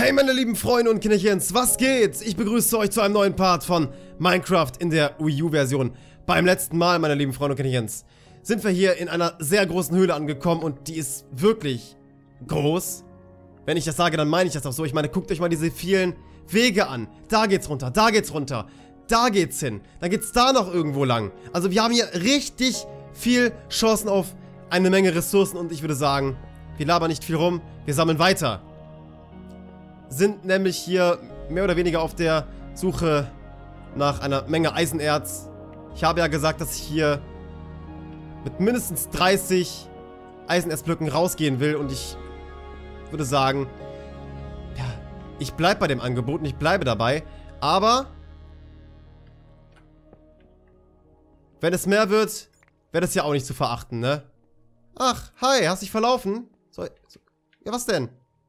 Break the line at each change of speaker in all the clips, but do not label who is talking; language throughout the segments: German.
Hey meine lieben Freunde und Kinderchens, was geht? Ich begrüße euch zu einem neuen Part von Minecraft in der Wii U-Version. Beim letzten Mal, meine lieben Freunde und Kinderchens, sind wir hier in einer sehr großen Höhle angekommen und die ist wirklich groß. Wenn ich das sage, dann meine ich das auch so. Ich meine, guckt euch mal diese vielen Wege an. Da geht's runter, da geht's runter, da geht's hin. Dann geht's da noch irgendwo lang. Also wir haben hier richtig viel Chancen auf eine Menge Ressourcen und ich würde sagen, wir labern nicht viel rum, wir sammeln weiter. Sind nämlich hier mehr oder weniger auf der Suche nach einer Menge Eisenerz. Ich habe ja gesagt, dass ich hier mit mindestens 30 Eisenerzblöcken rausgehen will und ich würde sagen, ja, ich bleibe bei dem Angebot und ich bleibe dabei, aber wenn es mehr wird, wäre das ja auch nicht zu verachten, ne? Ach, hi, hast dich verlaufen? Ja, was denn?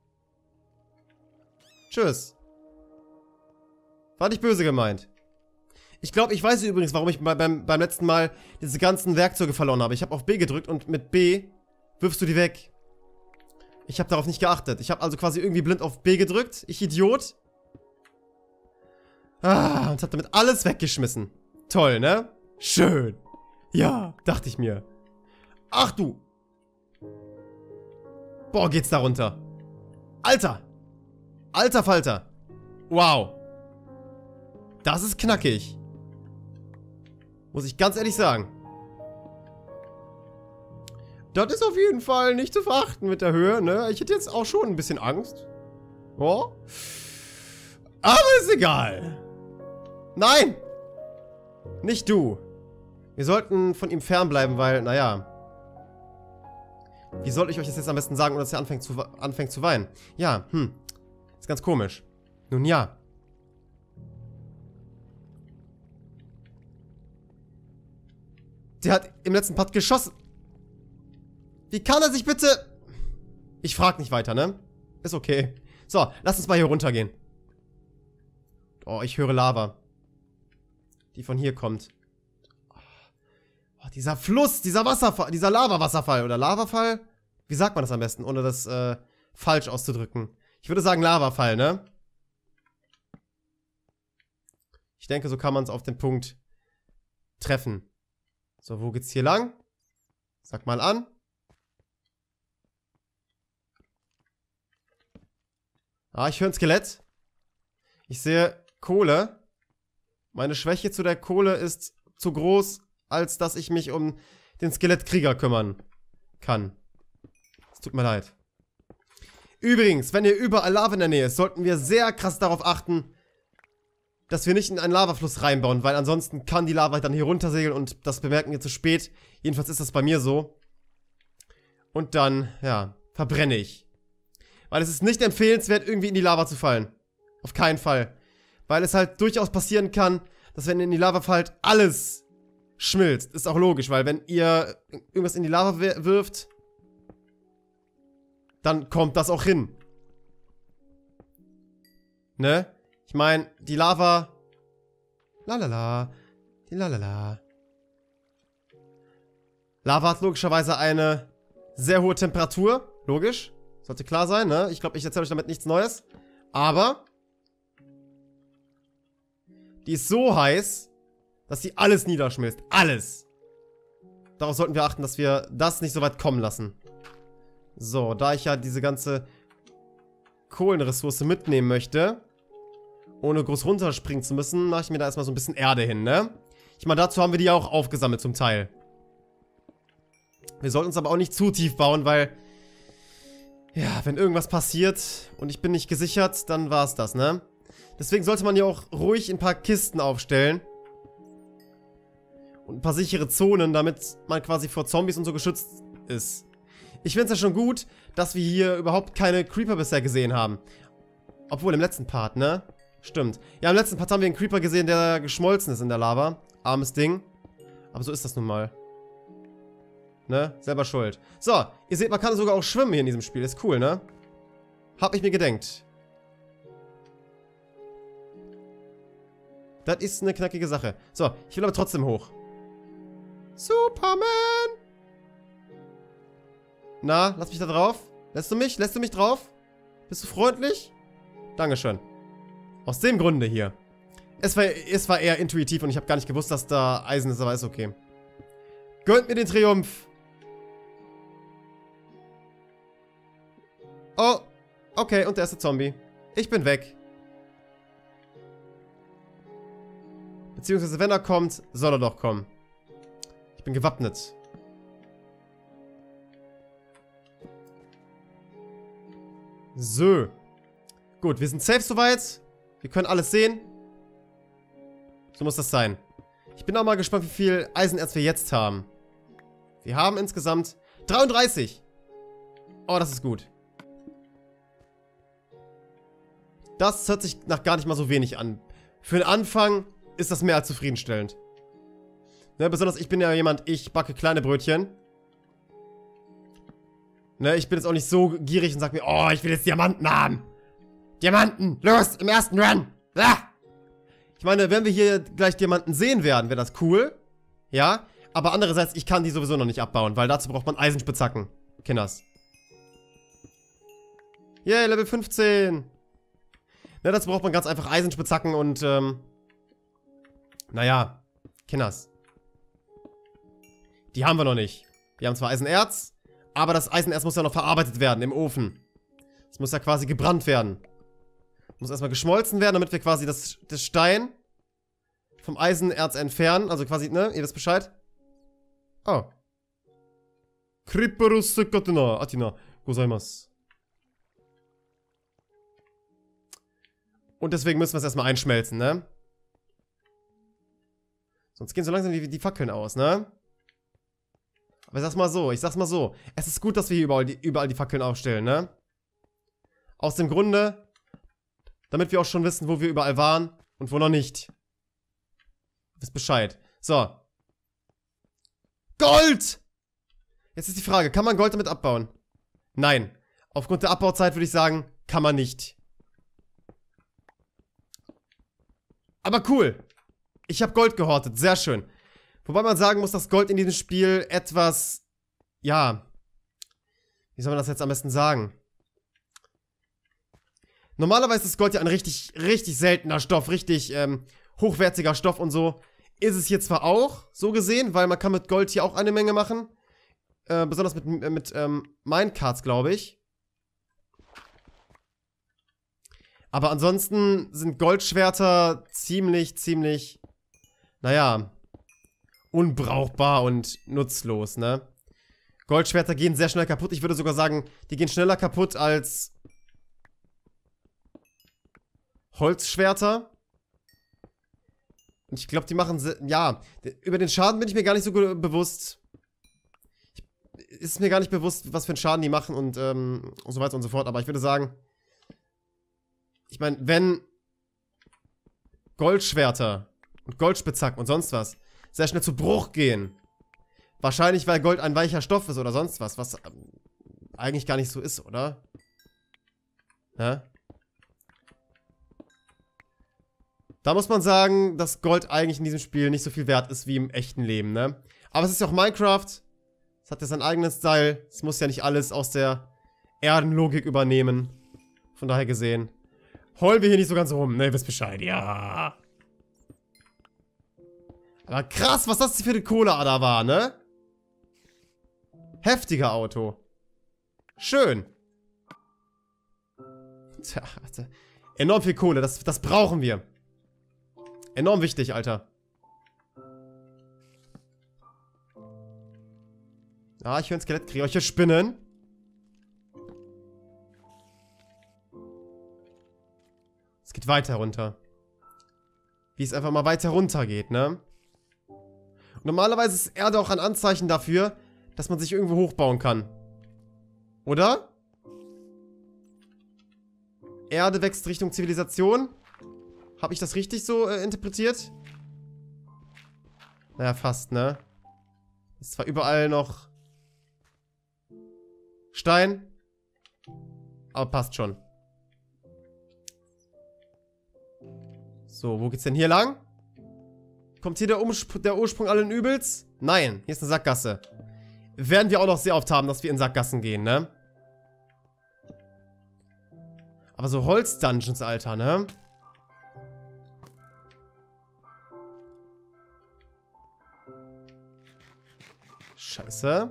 Tschüss. War nicht böse gemeint. Ich glaube, ich weiß übrigens, warum ich beim letzten Mal diese ganzen Werkzeuge verloren habe. Ich habe auf B gedrückt und mit B wirfst du die weg. Ich habe darauf nicht geachtet. Ich habe also quasi irgendwie blind auf B gedrückt. Ich Idiot. Ah, und habe damit alles weggeschmissen. Toll, ne? Schön. Ja, dachte ich mir. Ach du. Boah, geht's da runter. Alter. Alter Falter. Wow. Das ist knackig. Muss ich ganz ehrlich sagen. Das ist auf jeden Fall nicht zu verachten mit der Höhe, ne? Ich hätte jetzt auch schon ein bisschen Angst. Oh. Aber ist egal. Nein. Nicht du. Wir sollten von ihm fernbleiben, weil, naja. Wie soll ich euch das jetzt am besten sagen, ohne dass er anfängt zu weinen? Ja, ist ganz komisch. Nun ja. Der hat im letzten Part geschossen. Wie kann er sich bitte... Ich frag nicht weiter, ne? Ist okay. So, lass uns mal hier runtergehen. Oh, ich höre Lava. Die von hier kommt. Oh, dieser Fluss, dieser Wasserfall, dieser Lava-Wasserfall oder Lavafall? Wie sagt man das am besten, ohne das falsch auszudrücken? Ich würde sagen Lavafall, ne? Ich denke, so kann man es auf den Punkt treffen. So, wo geht's hier lang? Sag mal an. Ah, ich höre ein Skelett. Ich sehe Kohle. Meine Schwäche zu der Kohle ist zu groß, als dass ich mich um den Skelettkrieger kümmern kann. Es tut mir leid. Übrigens, wenn hier überall Lava in der Nähe ist, sollten wir sehr krass darauf achten, dass wir nicht in einen Lavafluss reinbauen, weil ansonsten kann die Lava dann hier runtersegeln und das bemerken wir zu spät. Jedenfalls ist das bei mir so. Und dann, ja, verbrenne ich. Weil es ist nicht empfehlenswert, irgendwie in die Lava zu fallen. Auf keinen Fall. Weil es halt durchaus passieren kann, dass wenn ihr in die Lava fallt, alles schmilzt. Ist auch logisch, weil wenn ihr irgendwas in die Lava wirft, dann kommt das auch hin. Ne? Ich meine, die Lava... Lalala. Die Lalala. Lava hat logischerweise eine sehr hohe Temperatur. Logisch. Sollte klar sein, ne? Ich glaube, ich erzähle euch damit nichts Neues. Aber... die ist so heiß, dass sie alles niederschmilzt. Alles. Darauf sollten wir achten, dass wir das nicht so weit kommen lassen. So, da ich ja diese ganze Kohlenressource mitnehmen möchte, ohne groß runterspringen zu müssen, mache ich mir da erstmal so ein bisschen Erde hin, ne? Ich meine, dazu haben wir die ja auch aufgesammelt zum Teil. Wir sollten uns aber auch nicht zu tief bauen, weil, ja, wenn irgendwas passiert und ich bin nicht gesichert, dann war es das, ne? Deswegen sollte man ja auch ruhig ein paar Kisten aufstellen. Und ein paar sichere Zonen, damit man quasi vor Zombies und so geschützt ist. Ich finde es ja schon gut, dass wir hier überhaupt keine Creeper bisher gesehen haben. Obwohl, im letzten Part, ne? Stimmt. Ja, im letzten Part haben wir einen Creeper gesehen, der geschmolzen ist in der Lava. Armes Ding. Aber so ist das nun mal. Ne? Selber schuld. So, ihr seht, man kann sogar auch schwimmen hier in diesem Spiel. Ist cool, ne? Hab ich mir gedenkt. Das ist eine knackige Sache. So, ich will aber trotzdem hoch. Superman! Na, lass mich da drauf. Lässt du mich? Lässt du mich drauf? Bist du freundlich? Dankeschön. Aus dem Grunde hier. Es war eher intuitiv und ich habe gar nicht gewusst, dass da Eisen ist, aber ist okay. Gönnt mir den Triumph. Oh, okay, und der erste Zombie. Ich bin weg. Beziehungsweise, wenn er kommt, soll er doch kommen. Ich bin gewappnet. So. Gut, wir sind safe soweit. Wir können alles sehen. So muss das sein. Ich bin auch mal gespannt, wie viel Eisenerz wir jetzt haben. Wir haben insgesamt 33. Oh, das ist gut. Das hört sich nach gar nicht mal so wenig an. Für den Anfang ist das mehr als zufriedenstellend. Ne, besonders ich bin ja jemand, ich backe kleine Brötchen. Ne, ich bin jetzt auch nicht so gierig und sag mir, oh, ich will jetzt Diamanten haben. Diamanten, los, im ersten Run. Ah! Ich meine, wenn wir hier gleich Diamanten sehen werden, wäre das cool. Ja, aber andererseits, ich kann die sowieso noch nicht abbauen, weil dazu braucht man Eisenspitzhacken. Kinders. Yay, Level 15. Ne, dazu braucht man ganz einfach Eisenspitzhacken und, naja, Kinders. Die haben wir noch nicht. Wir haben zwar Eisenerz, aber das Eisenerz muss ja noch verarbeitet werden im Ofen. Es muss ja quasi gebrannt werden. Muss erstmal geschmolzen werden, damit wir quasi das Stein vom Eisenerz entfernen. Also quasi, ne? Ihr wisst Bescheid. Oh. Kriperus Katina, Atina, gozaimasu. Und deswegen müssen wir es erstmal einschmelzen, ne? Sonst gehen so langsam die Fackeln aus, ne? Aber ich sag's mal so. Es ist gut, dass wir hier überall die Fackeln aufstellen, ne? Aus dem Grunde, damit wir auch schon wissen, wo wir überall waren und wo noch nicht. Wisst Bescheid. So. Gold! Jetzt ist die Frage, kann man Gold damit abbauen? Nein. Aufgrund der Abbauzeit würde ich sagen, kann man nicht. Aber cool. Ich habe Gold gehortet, sehr schön. Wobei man sagen muss, dass Gold in diesem Spiel etwas, ja, wie soll man das jetzt am besten sagen? Normalerweise ist Gold ja ein richtig, richtig seltener Stoff, richtig hochwertiger Stoff und so. Ist es hier zwar auch, so gesehen, weil man kann mit Gold hier auch eine Menge machen. Besonders mit Minecarts, glaube ich. Aber ansonsten sind Goldschwerter ziemlich, naja, unbrauchbar und nutzlos, ne? Goldschwerter gehen sehr schnell kaputt. Ich würde sogar sagen, die gehen schneller kaputt als Holzschwerter. Und ich glaube, die machen, ja, über den Schaden bin ich mir gar nicht so bewusst. Ist mir gar nicht bewusst, was für einen Schaden die machen und so weiter und so fort. Aber ich würde sagen, ich meine, wenn Goldschwerter und Goldspitzhacken und sonst was sehr schnell zu Bruch gehen, wahrscheinlich, weil Gold ein weicher Stoff ist oder sonst was, was eigentlich gar nicht so ist, oder? Ja? Da muss man sagen, dass Gold eigentlich in diesem Spiel nicht so viel wert ist wie im echten Leben, ne? Aber es ist ja auch Minecraft. Es hat ja sein eigenes Style. Es muss ja nicht alles aus der Erdenlogik übernehmen. Von daher gesehen. Heulen wir hier nicht so ganz rum, ne? Ihr wisst Bescheid, ja. Aber krass, was das für eine Kohleader war, ne? Heftiger Auto. Schön. Tja, enorm viel Kohle, das brauchen wir. Enorm wichtig, Alter. Ah, ich höre ein Skelettkrieger. Ich höre Spinnen. Es geht weiter runter. Wie es einfach mal weiter runter geht, ne? Und normalerweise ist Erde auch ein Anzeichen dafür, dass man sich irgendwo hochbauen kann. Oder? Erde wächst Richtung Zivilisation. Habe ich das richtig so interpretiert? Naja, fast, ne? Ist zwar überall noch Stein, aber passt schon. So, wo geht's denn hier lang? Kommt hier der Ursprung allen Übels? Nein, hier ist eine Sackgasse. Werden wir auch noch sehr oft haben, dass wir in Sackgassen gehen, ne? Aber Aber so Holz-Dungeons, Alter, ne? Scheiße.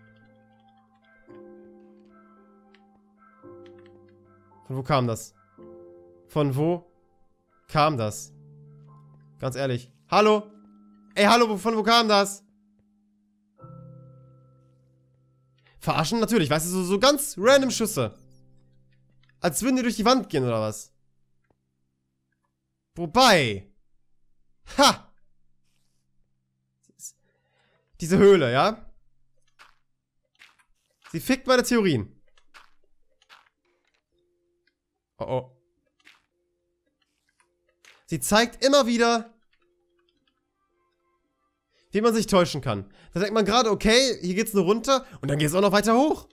Von wo kam das? Von wo kam das? Ganz ehrlich. Hallo? Ey, hallo, von wo kam das? Verarschen? Natürlich, weißt du, so ganz random Schüsse. Als würden die durch die Wand gehen, oder was? Wobei. Ha! Diese Höhle, ja? Sie fickt meine Theorien. Oh oh. Sie zeigt immer wieder, wie man sich täuschen kann. Da denkt man gerade, okay, hier geht's nur runter und dann geht's auch noch weiter hoch.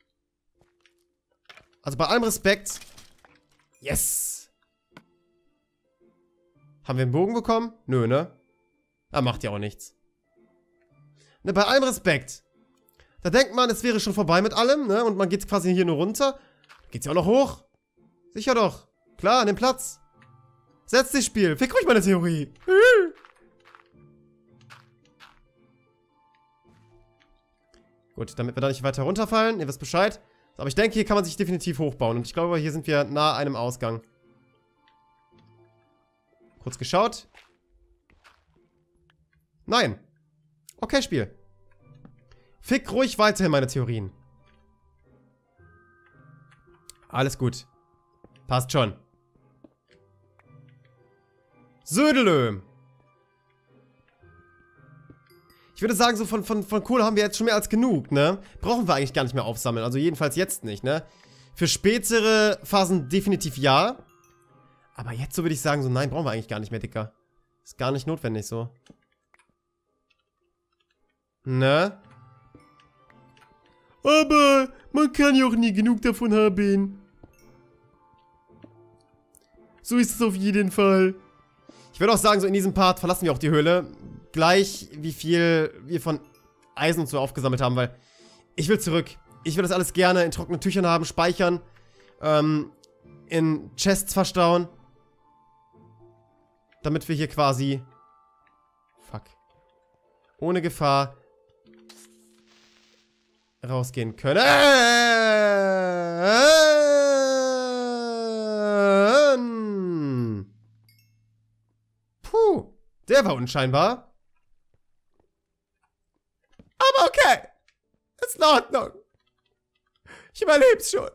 Also bei allem Respekt. Yes! Haben wir einen Bogen bekommen? Nö, ne? Da macht ja auch nichts. Ne, bei allem Respekt. Da denkt man, es wäre schon vorbei mit allem, ne? Und man geht quasi hier nur runter. Geht's ja auch noch hoch. Sicher doch. Klar, nimm Platz. Setz dich, Spiel. Fick ruhig meine Theorie. Gut, damit wir da nicht weiter runterfallen. Ihr wisst Bescheid. Aber ich denke, hier kann man sich definitiv hochbauen. Und ich glaube, hier sind wir nahe einem Ausgang. Kurz geschaut. Nein. Okay, Spiel. Fick ruhig weiterhin meine Theorien. Alles gut. Passt schon. Södelö. Ich würde sagen, so von Kohle haben wir jetzt schon mehr als genug, ne? Brauchen wir eigentlich gar nicht mehr aufsammeln. Also jedenfalls jetzt nicht, ne? Für spätere Phasen definitiv ja. Aber jetzt so würde ich sagen, so nein, brauchen wir eigentlich gar nicht mehr, Dicker. Ist gar nicht notwendig so. Ne? Aber man kann ja auch nie genug davon haben. So ist es auf jeden Fall. Ich würde auch sagen, so in diesem Part verlassen wir auch die Höhle. Gleich wie viel wir von Eisen und so aufgesammelt haben, weil ich will zurück. Ich will das alles gerne in trockenen Tüchern haben, speichern, in Chests verstauen. Damit wir hier quasi ohne Gefahr rausgehen können. Puh, der war unscheinbar. Aber okay. Ist in Ordnung. Ich überleb's schon.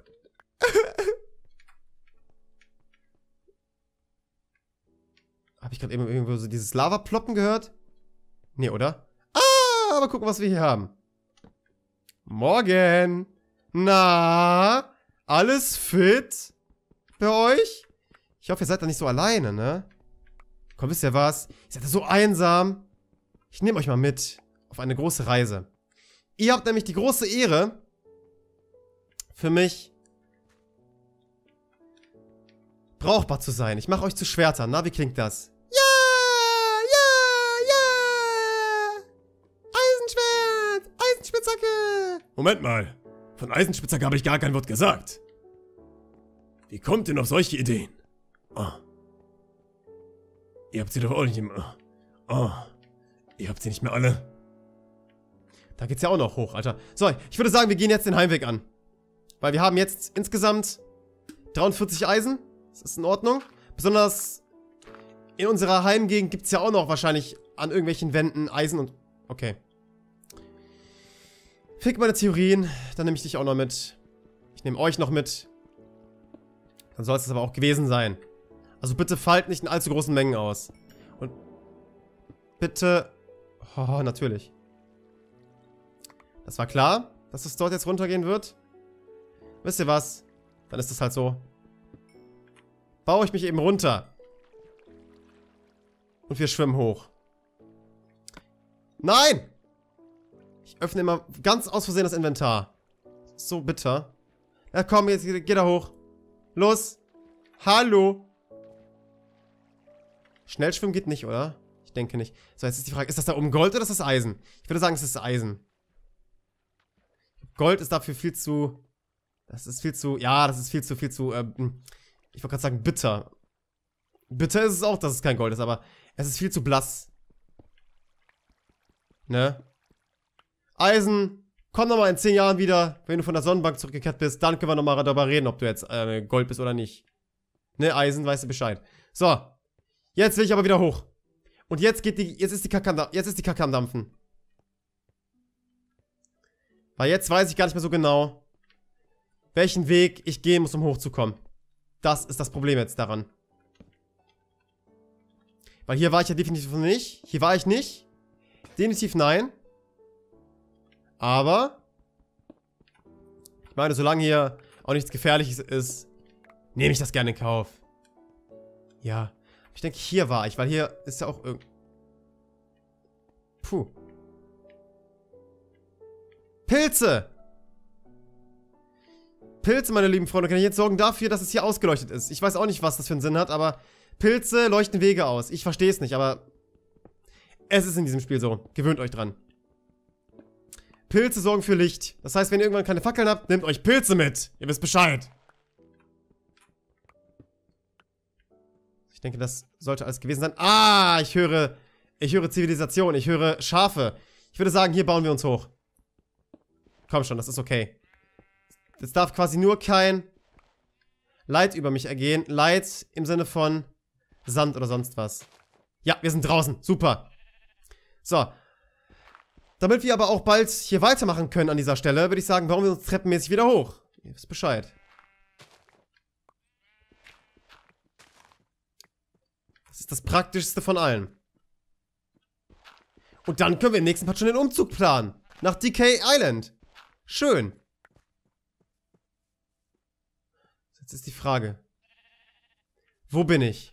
Habe ich gerade eben irgendwo so dieses Lava-Ploppen gehört? Nee, oder? Ah, aber gucken, was wir hier haben. Morgen. Na, alles fit bei euch? Ich hoffe, ihr seid da nicht so alleine, ne? Komm, wisst ihr was? Ihr seid da so einsam. Ich nehme euch mal mit auf eine große Reise. Ihr habt nämlich die große Ehre, für mich brauchbar zu sein. Ich mache euch zu Schwertern. Na, wie klingt das? Ja, ja, ja. Eisenschwert, Eisenspitzhacke.
Moment mal. Von Eisenspitzhacke habe ich gar kein Wort gesagt. Wie kommt ihr auf solche Ideen? Oh. Ihr habt sie doch auch nicht immer. Oh. Ihr habt sie nicht mehr alle.
Da geht's ja auch noch hoch, Alter. So, ich würde sagen, wir gehen jetzt den Heimweg an. Weil wir haben jetzt insgesamt 43 Eisen. Das ist in Ordnung. Besonders in unserer Heimgegend gibt es ja auch noch wahrscheinlich an irgendwelchen Wänden Eisen und... Okay. Fick meine Theorien. Dann nehme ich dich auch noch mit. Ich nehme euch noch mit. Dann soll es das aber auch gewesen sein. Also bitte fallt nicht in allzu großen Mengen aus. Und bitte... Oh, natürlich. Das war klar, dass es dort jetzt runtergehen wird. Wisst ihr was? Dann ist das halt so. Baue ich mich eben runter. Und wir schwimmen hoch. Nein! Ich öffne immer ganz aus Versehen das Inventar. So bitter. Ja komm, jetzt geh da hoch. Los. Hallo. Schnellschwimmen geht nicht, oder? Ich denke nicht. So, jetzt ist die Frage, ist das da oben Gold oder ist das Eisen? Ich würde sagen, es ist Eisen. Gold ist dafür viel zu... Das ist viel zu... Ja, das ist viel zu... Ich wollte gerade sagen bitter. Bitter ist es auch, dass es kein Gold ist, aber es ist viel zu blass. Ne? Eisen, komm nochmal in 10 Jahren wieder, wenn du von der Sonnenbank zurückgekehrt bist. Dann können wir nochmal darüber reden, ob du jetzt Gold bist oder nicht. Ne, Eisen, weißt du Bescheid. So. Jetzt will ich aber wieder hoch. Und jetzt ist die Kacke am Dampfen. Weil jetzt weiß ich gar nicht mehr so genau, welchen Weg ich gehen muss, um hochzukommen. Das ist das Problem jetzt daran. Weil hier war ich ja definitiv nicht. Hier war ich nicht. Definitiv nein. Aber ich meine, solange hier auch nichts Gefährliches ist, nehme ich das gerne in Kauf. Ja. Ich denke, hier war ich, weil hier ist ja auch irgend... Puh. Pilze! Pilze, meine lieben Freunde, kann ich jetzt sorgen dafür, dass es hier ausgeleuchtet ist. Ich weiß auch nicht, was das für einen Sinn hat, aber Pilze leuchten Wege aus. Ich verstehe es nicht, aber es ist in diesem Spiel so. Gewöhnt euch dran. Pilze sorgen für Licht. Das heißt, wenn ihr irgendwann keine Fackeln habt, nehmt euch Pilze mit. Ihr wisst Bescheid. Ich denke, das sollte alles gewesen sein. Ah, ich höre Zivilisation. Ich höre Schafe. Ich würde sagen, hier bauen wir uns hoch. Komm schon, das ist okay. Es darf quasi nur kein Leid über mich ergehen. Leid im Sinne von Sand oder sonst was. Ja, wir sind draußen. Super. So. Damit wir aber auch bald hier weitermachen können an dieser Stelle, würde ich sagen, bauen wir uns treppenmäßig wieder hoch. Ihr wisst Bescheid. Das ist das Praktischste von allen. Und dann können wir im nächsten Part schon den Umzug planen. Nach Decay Island. Schön. Jetzt ist die Frage. Wo bin ich?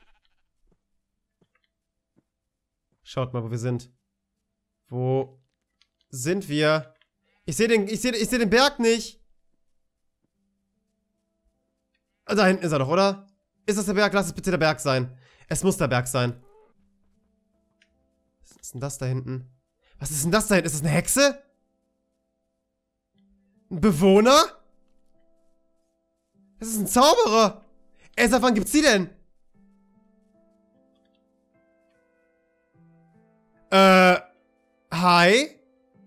Schaut mal, wo wir sind. Wo sind wir? Ich sehe den Berg nicht. Da hinten ist er doch, oder? Ist das der Berg? Lass es bitte der Berg sein. Es muss der Berg sein. Was ist denn das da hinten? Was ist denn das da hinten? Ist das eine Hexe? Ein Bewohner? Das ist ein Zauberer. Ey, seit wann gibt's die denn? Hi?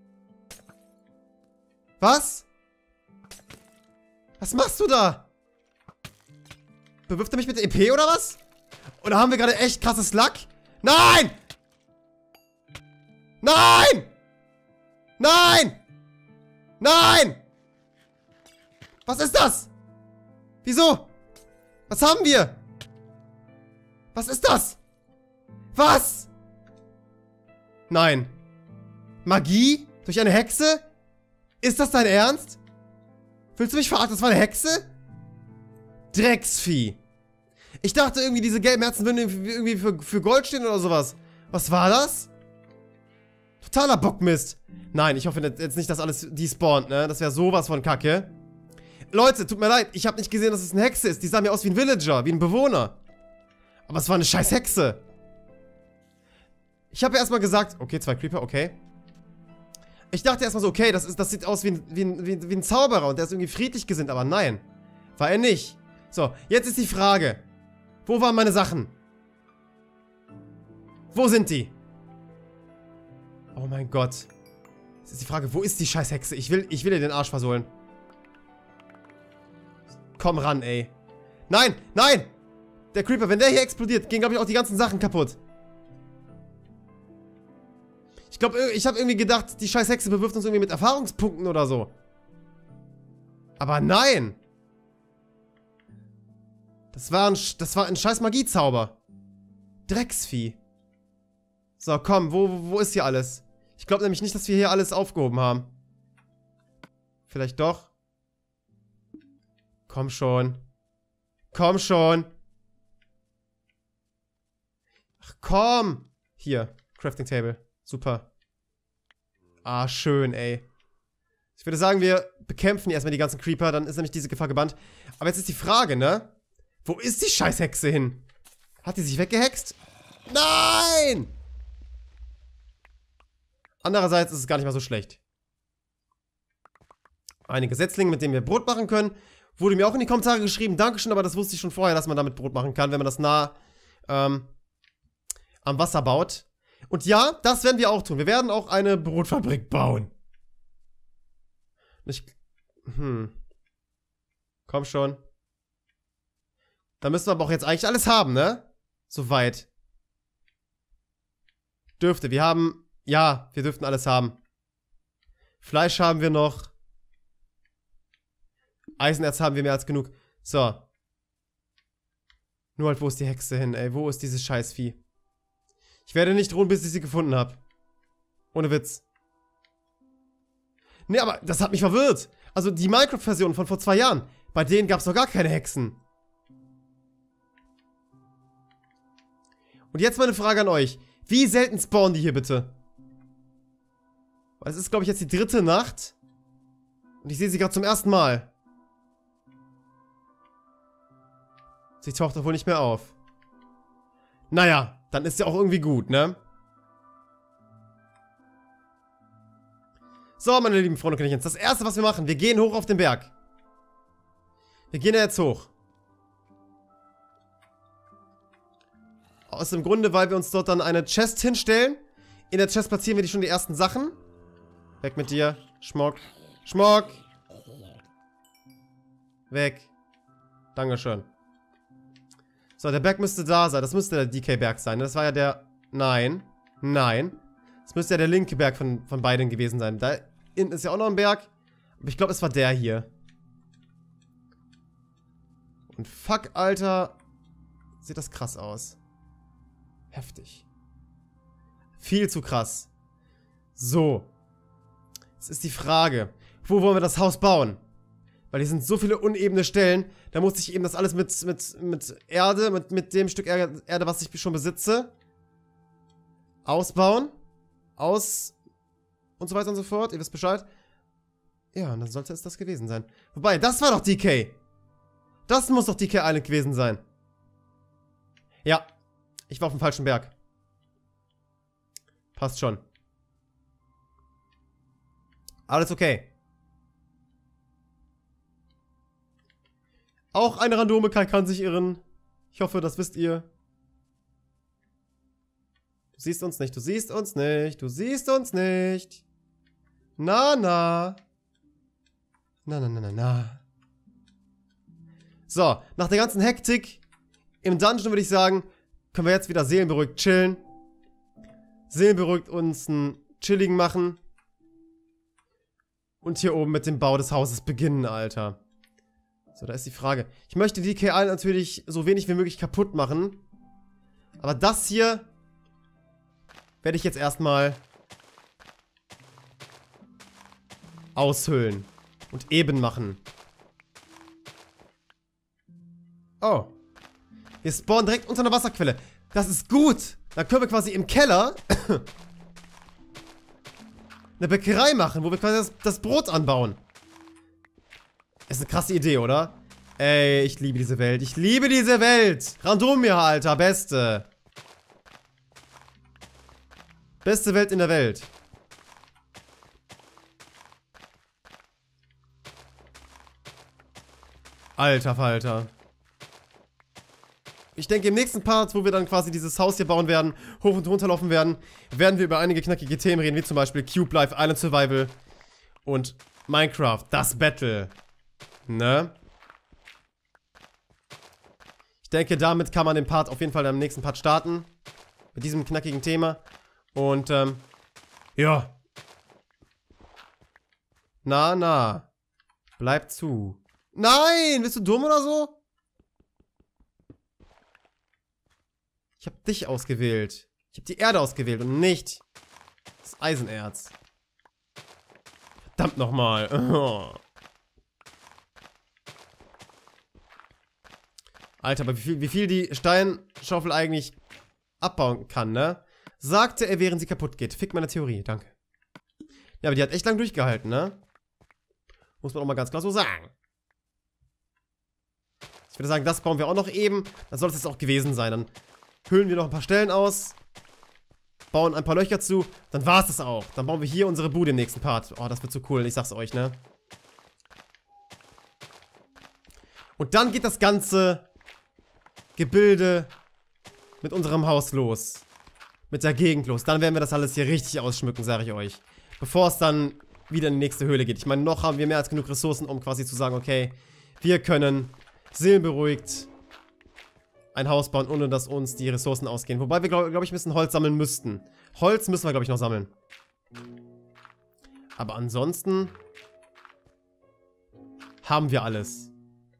Was? Was machst du da? Bewirft er mich mit EP oder was? Oder haben wir gerade echt krasses Luck? Nein! Nein! Nein! Nein! Was ist das? Wieso? Was haben wir? Was ist das? Was? Nein. Magie? Durch eine Hexe? Ist das dein Ernst? Willst du mich verarschen? Das war eine Hexe? Drecksvieh. Ich dachte irgendwie, diese gelben Herzen würden irgendwie für Gold stehen oder sowas. Was war das? Totaler Bockmist. Nein, ich hoffe jetzt nicht, dass alles despawnt, ne? Das wäre sowas von Kacke. Leute, tut mir leid. Ich habe nicht gesehen, dass es eine Hexe ist. Die sah mir aus wie ein Villager, wie ein Bewohner. Aber es war eine scheiß Hexe. Ich habe ja erstmal gesagt, okay, 2 Creeper, okay. Ich dachte erstmal so, okay, das sieht aus wie ein Zauberer und der ist irgendwie friedlich gesinnt, aber nein. War er nicht. So, jetzt ist die Frage. Wo waren meine Sachen? Wo sind die? Oh mein Gott. Jetzt ist die Frage, wo ist die scheiß Hexe? Ich will ihr den Arsch versohlen. Komm ran, ey. Nein, nein! Der Creeper, wenn der hier explodiert, gehen, glaube ich, auch die ganzen Sachen kaputt. Ich glaube, ich habe irgendwie gedacht, die scheiß Hexe bewirft uns irgendwie mit Erfahrungspunkten oder so. Aber nein! Das war ein scheiß Magiezauber. Drecksvieh. So, komm, wo ist hier alles? Ich glaube nämlich nicht, dass wir hier alles aufgehoben haben. Vielleicht doch. Komm schon. Komm schon. Ach, komm. Hier, Crafting Table. Super. Ah, schön, ey. Ich würde sagen, wir bekämpfen erstmal die ganzen Creeper, dann ist nämlich diese Gefahr gebannt. Aber jetzt ist die Frage, ne? Wo ist die scheiß Hexe hin? Hat die sich weggehext? Nein! Andererseits ist es gar nicht mal so schlecht. Einige Setzlinge, mit denen wir Brot machen können. Wurde mir auch in die Kommentare geschrieben. Dankeschön, aber das wusste ich schon vorher, dass man damit Brot machen kann, wenn man das nah am Wasser baut. Und ja, das werden wir auch tun. Wir werden auch eine Brotfabrik bauen. Komm schon. Da müssen wir aber auch jetzt eigentlich alles haben, ne? Soweit. Dürfte. Wir haben... Ja, wir dürften alles haben. Fleisch haben wir noch. Eisenerz haben wir mehr als genug. So. Nur halt, wo ist die Hexe hin, ey? Wo ist dieses Scheißvieh? Ich werde nicht ruhen, bis ich sie gefunden habe. Ohne Witz. Nee, aber das hat mich verwirrt. Also die Minecraft-Version von vor 2 Jahren. Bei denen gab es doch gar keine Hexen. Und jetzt meine Frage an euch. Wie selten spawnen die hier bitte? Weil es ist, glaube ich, jetzt die 3. Nacht. Und ich sehe sie gerade zum ersten Mal. Sie taucht doch wohl nicht mehr auf. Naja, dann ist ja auch irgendwie gut, ne? So, meine lieben Freunde und Kindchen, das erste, was wir machen, wir gehen hoch auf den Berg. Wir gehen ja jetzt hoch. Aus dem Grunde, weil wir uns dort dann eine Chest hinstellen. In der Chest platzieren wir schon die ersten Sachen. Weg mit dir. Schmock. Schmock. Weg. Dankeschön. So, der Berg müsste da sein. Das müsste der DK-Berg sein. Das war ja der... Nein. Nein. Das müsste ja der linke Berg von beiden gewesen sein. Da hinten ist ja auch noch ein Berg. Aber ich glaube, es war der hier. Und fuck, Alter. Sieht das krass aus. Heftig. Viel zu krass. So. Jetzt ist die Frage. Wo wollen wir das Haus bauen? Weil hier sind so viele unebene Stellen. Da muss ich eben das alles mit Erde, mit dem Stück Erde, was ich schon besitze, ausbauen. Und so weiter und so fort. Ihr wisst Bescheid. Ja, und dann sollte es das gewesen sein. Wobei, das war doch DK. Das muss doch DK Island gewesen sein. Ja. Ich war auf dem falschen Berg. Passt schon. Alles okay. Auch eine Randome kann sich irren. Ich hoffe, das wisst ihr. Du siehst uns nicht, du siehst uns nicht, du siehst uns nicht. Na, na. Na, na, na, na, na. So, nach der ganzen Hektik im Dungeon würde ich sagen, können wir jetzt wieder seelenberuhigt chillen. Seelenberuhigt uns einen chilligen machen. Und hier oben mit dem Bau des Hauses beginnen, Alter. So, da ist die Frage. Ich möchte die DK natürlich so wenig wie möglich kaputt machen. Aber das hier werde ich jetzt erstmal aushöhlen und eben machen. Oh. Wir spawnen direkt unter einer Wasserquelle. Das ist gut. Dann können wir quasi im Keller eine Bäckerei machen, wo wir quasi das Brot anbauen. Ist eine krasse Idee, oder? Ey, ich liebe diese Welt. Ich liebe diese Welt. Randomia, Alter. Beste. Beste Welt in der Welt. Alter Falter. Ich denke, im nächsten Part, wo wir dann quasi dieses Haus hier bauen werden, hoch und runter laufen werden, werden wir über einige knackige Themen reden, wie zum Beispiel Cube Life, Island Survival und Minecraft, das Battle. Ne? Ich denke, damit kann man den Part auf jeden Fall im nächsten Part starten. Mit diesem knackigen Thema. Und, ja. Na, na. Bleib zu. Nein! Bist du dumm oder so? Ich habe dich ausgewählt. Ich habe die Erde ausgewählt und nicht das Eisenerz. Verdammt nochmal. Oh. Alter, aber wie viel die Steinschaufel eigentlich abbauen kann, ne? Sagte er, während sie kaputt geht. Fick meine Theorie, danke. Ja, aber die hat echt lang durchgehalten, ne? Muss man auch mal ganz klar so sagen. Ich würde sagen, das bauen wir auch noch eben. Dann soll es jetzt auch gewesen sein. Dann hüllen wir noch ein paar Stellen aus. Bauen ein paar Löcher zu. Dann war es das auch. Dann bauen wir hier unsere Bude im nächsten Part. Oh, das wird so cool. Ich sag's euch, ne? Und dann geht das ganze Gebilde mit unserem Haus los. Mit der Gegend los. Dann werden wir das alles hier richtig ausschmücken, sage ich euch. Bevor es dann wieder in die nächste Höhle geht. Ich meine, noch haben wir mehr als genug Ressourcen, um quasi zu sagen, okay, wir können seelenberuhigt ein Haus bauen, ohne dass uns die Ressourcen ausgehen. Wobei wir, glaube ich, ein bisschen Holz sammeln müssten. Holz müssen wir, glaube ich, noch sammeln. Aber ansonsten haben wir alles.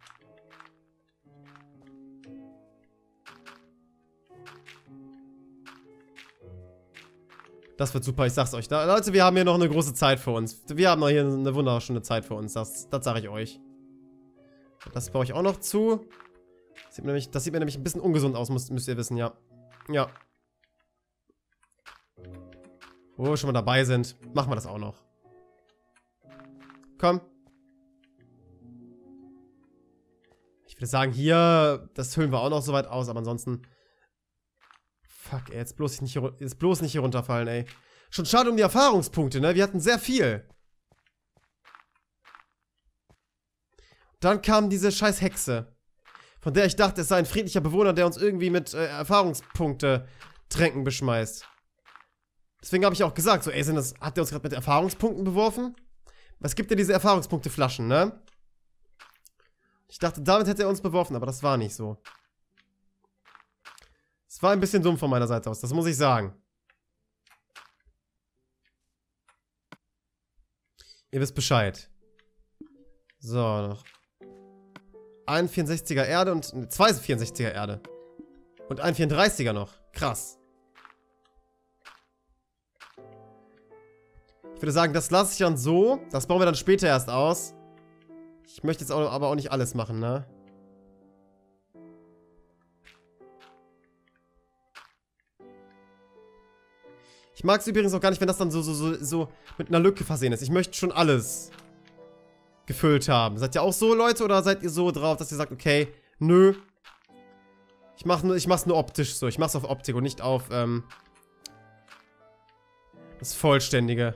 Das wird super, ich sag's euch. Leute, wir haben hier noch eine große Zeit vor uns. Wir haben noch hier eine wunderschöne Zeit vor uns. Das sage ich euch. Das baue ich auch noch zu. Das sieht mir nämlich ein bisschen ungesund aus, müsst ihr wissen, ja. Ja. Wo wir schon mal dabei sind, machen wir das auch noch. Komm. Ich würde sagen, hier, das hüllen wir auch noch so weit aus, aber ansonsten... Fuck, ey, jetzt bloß nicht hier runterfallen, ey. Schon schade um die Erfahrungspunkte, ne? Wir hatten sehr viel. Dann kam diese scheiß Hexe. Von der ich dachte, es sei ein friedlicher Bewohner, der uns irgendwie mit Erfahrungspunkte-Tränken beschmeißt. Deswegen habe ich auch gesagt, so, ey, hat der uns gerade mit Erfahrungspunkten beworfen? Was gibt denn diese Erfahrungspunkte-Flaschen, ne? Ich dachte, damit hätte er uns beworfen, aber das war nicht so. Es war ein bisschen dumm von meiner Seite aus, das muss ich sagen. Ihr wisst Bescheid. So, noch ein 64er Erde und zwei 64er Erde. Und ein 34er noch. Krass. Ich würde sagen, das lasse ich dann so. Das bauen wir dann später erst aus. Ich möchte jetzt aber auch nicht alles machen, ne? Ich mag es übrigens auch gar nicht, wenn das dann so mit einer Lücke versehen ist. Ich möchte schon alles gefüllt haben. Seid ihr auch so, Leute? Oder seid ihr so drauf, dass ihr sagt, okay, nö. Ich mach's nur optisch so. Ich mach's auf Optik und nicht auf, das Vollständige.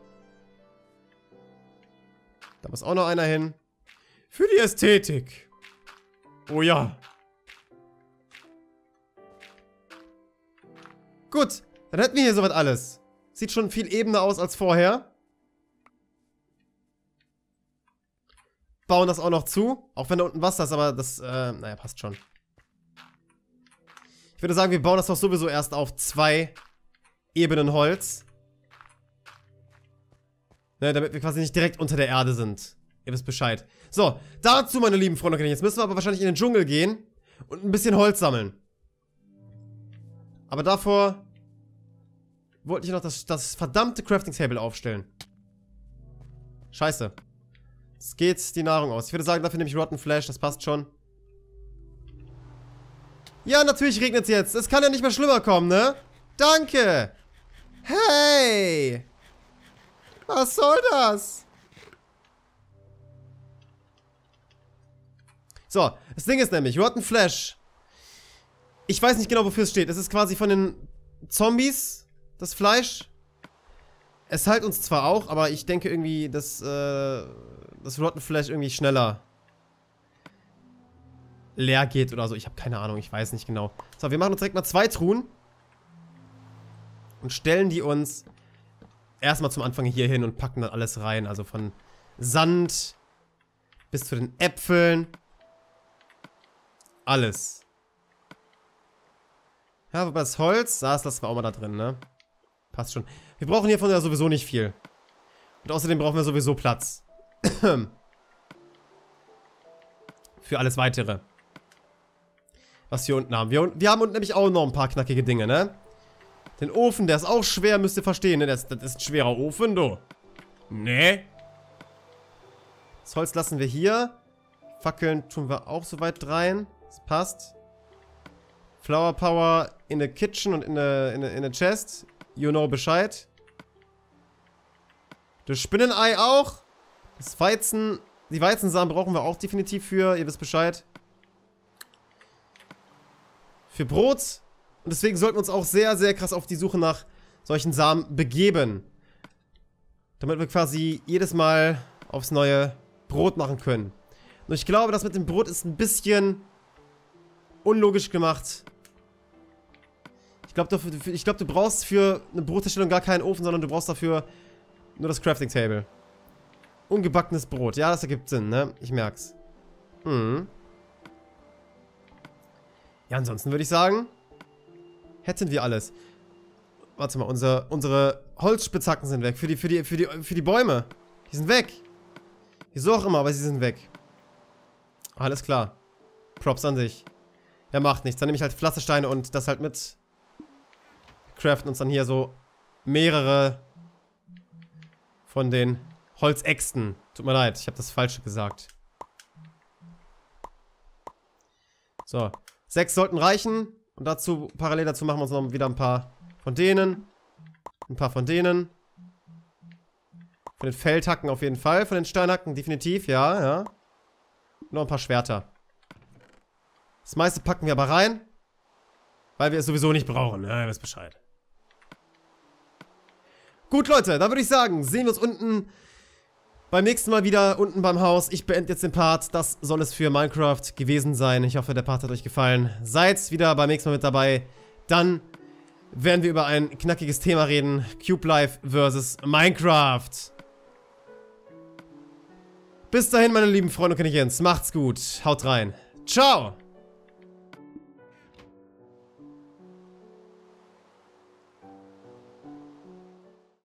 Da muss auch noch einer hin. Für die Ästhetik. Oh ja. Gut. Dann hätten wir hier soweit alles. Sieht schon viel ebener aus als vorher. Bauen das auch noch zu. Auch wenn da unten Wasser ist, aber das, naja, passt schon. Ich würde sagen, wir bauen das doch sowieso erst auf 2 Ebenen Holz. Ne, damit wir quasi nicht direkt unter der Erde sind. Ihr wisst Bescheid. So, dazu, meine lieben Freunde, jetzt müssen wir aber wahrscheinlich in den Dschungel gehen und ein bisschen Holz sammeln. Aber davor wollte ich noch das verdammte Crafting Table aufstellen. Scheiße. Jetzt geht die Nahrung aus. Ich würde sagen, dafür nehme ich Rotten Flesh, das passt schon. Ja, natürlich regnet es jetzt. Es kann ja nicht mehr schlimmer kommen, ne? Danke! Hey! Was soll das? So, das Ding ist nämlich, Rotten Flesh. Ich weiß nicht genau, wofür es steht. Es ist quasi von den Zombies, das Fleisch. Es heilt uns zwar auch, aber ich denke irgendwie, dass das Rotten Flesh irgendwie schneller leer geht oder so. Ich habe keine Ahnung, ich weiß nicht genau. So, wir machen uns direkt mal 2 Truhen. Und stellen die uns erstmal zum Anfang hier hin und packen dann alles rein. Also von Sand bis zu den Äpfeln. Alles. Ja, wobei das Holz, das lassen wir auch mal da drin, ne? Passt schon. Wir brauchen hiervon ja sowieso nicht viel. Und außerdem brauchen wir sowieso Platz. Für alles Weitere. Was wir unten haben. Wir haben unten nämlich auch noch ein paar knackige Dinge, ne? Den Ofen, der ist auch schwer, müsst ihr verstehen, ne? Das ist ein schwerer Ofen, du. Ne? Das Holz lassen wir hier. Fackeln tun wir auch so weit rein. Das passt. Flower Power in the Kitchen und in the Chest. You know Bescheid. Das Spinnenei auch. Das Weizen. Die Weizensamen brauchen wir auch definitiv für. Ihr wisst Bescheid. Für Brot. Und deswegen sollten wir uns auch sehr, sehr krass auf die Suche nach solchen Samen begeben. Damit wir quasi jedes Mal aufs neue Brot machen können. Nur ich glaube, das mit dem Brot ist ein bisschen unlogisch gemacht. Ich glaube, du brauchst für eine Brotherstellung gar keinen Ofen, sondern du brauchst dafür nur das Crafting Table. Ungebackenes Brot. Ja, das ergibt Sinn, ne? Ich merk's. Mhm. Ja, ansonsten würde ich sagen, hätten wir alles. Warte mal, unsere Holzspitzhacken sind weg. Für die Bäume. Die sind weg. Wieso auch immer, aber sie sind weg. Alles klar. Props an sich. Ja, macht nichts. Dann nehme ich halt Pflastersteine und das halt mit. Craften uns dann hier so mehrere von den Holzäxten. Tut mir leid, ich habe das Falsche gesagt. So. 6 sollten reichen. Und dazu, parallel dazu machen wir uns noch wieder ein paar von denen. Ein paar von denen. Von den Feldhacken auf jeden Fall. Von den Steinhacken definitiv, ja, ja. Und noch ein paar Schwerter. Das meiste packen wir aber rein. Weil wir es sowieso nicht brauchen. Ja, ihr wisst Bescheid. Gut, Leute, dann würde ich sagen, sehen wir uns unten beim nächsten Mal wieder, unten beim Haus. Ich beende jetzt den Part. Das soll es für Minecraft gewesen sein. Ich hoffe, der Part hat euch gefallen. Seid wieder beim nächsten Mal mit dabei. Dann werden wir über ein knackiges Thema reden. Cube Life vs. Minecraft. Bis dahin, meine lieben Freunde und Königins. Macht's gut. Haut rein. Ciao.